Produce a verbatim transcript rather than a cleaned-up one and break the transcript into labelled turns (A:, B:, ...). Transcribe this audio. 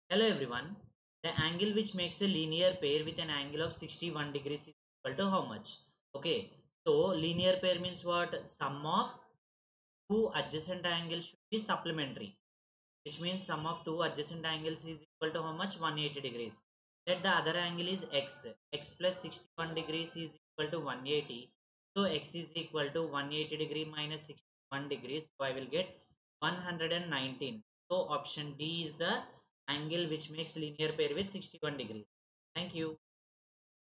A: Hello everyone. The angle which makes a linear pair with an angle of sixty-one degrees is equal to how much? Okay. So linear pair means what? Sum of two adjacent angles should be supplementary. Which means sum of two adjacent angles is equal to how much? one hundred eighty degrees. Let the other angle is x. X plus sixty-one degrees is equal to one hundred eighty. So x is equal to one hundred eighty degree minus sixty-one degrees. So I will get one hundred nineteen. So option D is the angle which makes linear pair with sixty-one degrees. Thank you.